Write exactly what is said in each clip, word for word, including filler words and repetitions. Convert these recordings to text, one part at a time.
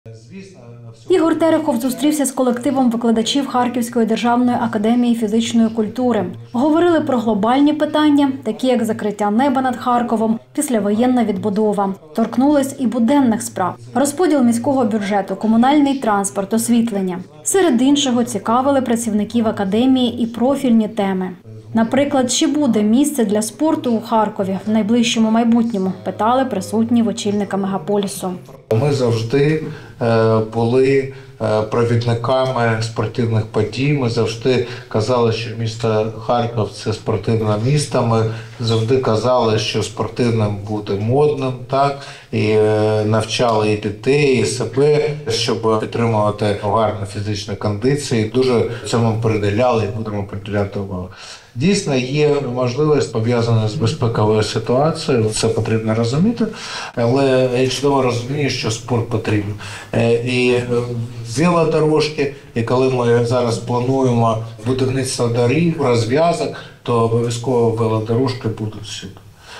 Ігор Терехов зустрівся з колективом викладачів Харківської державної академії фізичної культури. Говорили про глобальні питання, такі як закриття неба над Харковом, післявоєнна відбудова. Торкнулись і буденних справ. Розподіл міського бюджету, комунальний транспорт, освітлення. Серед іншого цікавили працівників академії і профільні теми. Наприклад, чи буде місце для спорту у Харкові в найближчому майбутньому, питали присутні в очільника мегаполісу. Ми завжди були провідниками спортивних подій. Ми завжди казали, що місто Харків – це спортивне місто. Ми завжди казали, що спортивним буде модним, так? І навчали і дітей, і себе, щоб підтримувати гарну фізичну кондицію. Дуже цьому приділяли і будемо приділяти увагу. Дійсно, є можливість пов'язана з безпековою ситуацією, це потрібно розуміти, але я чудово розумію, що спорт потрібен. І велодорожки, і коли ми зараз плануємо будівництво доріг, розв'язок, то обов'язково велодорожки будуть всюди.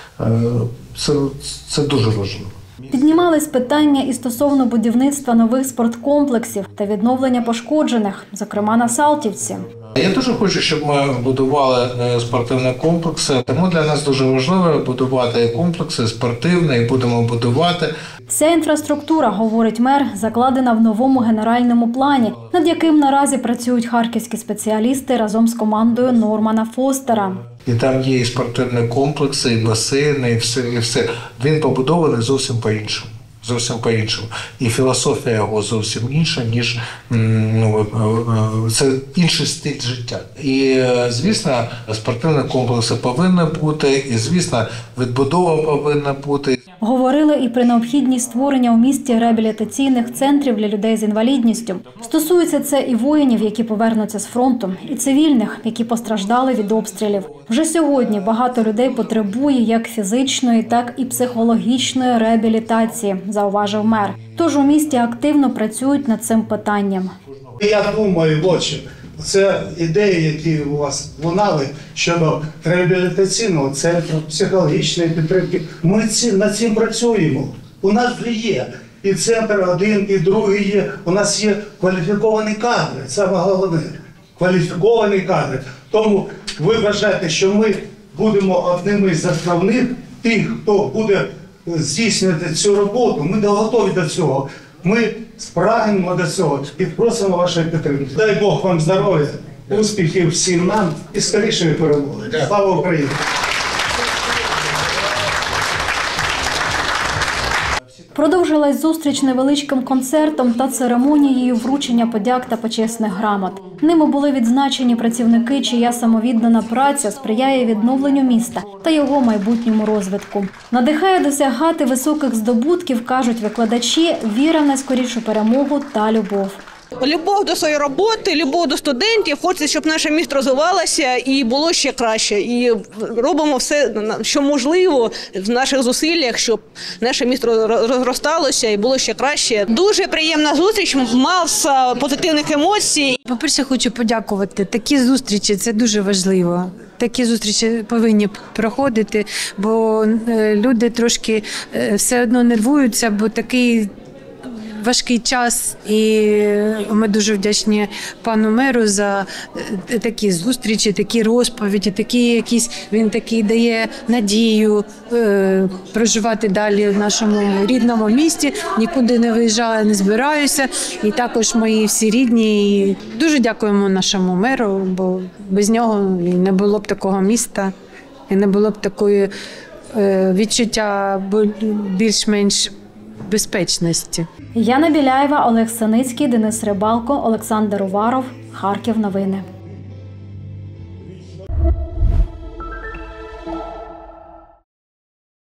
Це, це дуже важливо. Піднімались питання і стосовно будівництва нових спорткомплексів та відновлення пошкоджених, зокрема на Салтівці. Я дуже хочу, щоб ми будували спортивні комплекси, тому для нас дуже важливо будувати комплекси спортивні, і будемо будувати. Вся інфраструктура, говорить мер, закладена в новому генеральному плані, над яким наразі працюють харківські спеціалісти разом з командою Нормана Фостера. І там є і спортивні комплекси, і басейни, і все, і все. Він побудований зовсім по-іншому. Зовсім по-іншому. І філософія його зовсім інша, ніж, ну, це інший стиль життя. І, звісно, спортивні комплекси повинні бути, і, звісно, відбудова повинна бути. Говорили і про необхідність створення у місті реабілітаційних центрів для людей з інвалідністю. Стосується це і воїнів, які повернуться з фронту, і цивільних, які постраждали від обстрілів. Вже сьогодні багато людей потребує як фізичної, так і психологічної реабілітації, зауважив мер. Тож у місті активно працюють над цим питанням. Я думаю, от це ідеї, які у вас лунали щодо реабілітаційного центру, психологічної підтримки. Ми над цим працюємо. У нас вже є і центр один, і другий є. У нас є кваліфіковані кадри, це головне. Кваліфіковані кадри. Тому ви вважаєте, що ми будемо одними з основних тих, хто буде здійснювати цю роботу. Ми готові до цього. Ми прагнемо до цього і просимо вашої підтримки. Дай Бог вам здоров'я, успіхів всім нам і скорішої перемоги. Слава Україні! Продовжилась зустріч невеличким концертом та церемонією вручення подяк та почесних грамот. Ними були відзначені працівники, чия самовіддана праця сприяє відновленню міста та його майбутньому розвитку. Надихає досягати високих здобутків, кажуть викладачі, віра в найскорішу перемогу та любов. Любов до своєї роботи, любов до студентів, хочеться, щоб наше місто розвивалося і було ще краще. І робимо все, що можливо в наших зусиллях, щоб наше місто розросталося і було ще краще. Дуже приємна зустріч, маса позитивних емоцій. По-перше, хочу подякувати. Такі зустрічі – це дуже важливо. Такі зустрічі повинні проходити, бо люди трошки все одно нервуються, бо такий важкий час, і ми дуже вдячні пану меру за такі зустрічі, такі розповіді, такі якісь, він такий дає надію е, проживати далі в нашому рідному місті. Нікуди не виїжджаю, не збираюся. І також мої всі рідні. І дуже дякуємо нашому меру, бо без нього не було б такого міста, і не було б такої е, відчуття більш-менш безпечності. Яна Біляєва, Олег Саницький, Денис Рибалко, Олександр Уваров. Харків новини.